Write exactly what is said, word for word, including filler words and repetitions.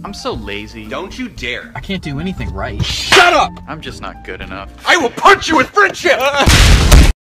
I'm so lazy. Don't you dare. I can't do anything right. Shut up! I'm just not good enough. I will punch you with friendship!